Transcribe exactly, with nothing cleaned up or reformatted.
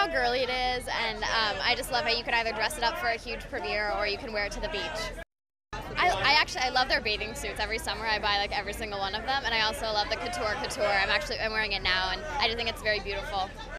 how girly it is, and um, I just love it. You can either dress it up for a huge premiere or you can wear it to the beach. I, I actually I love their bathing suits. Every summer I buy like every single one of them, and I also love the Couture Couture. I'm actually I'm wearing it now, and I just think it's very beautiful.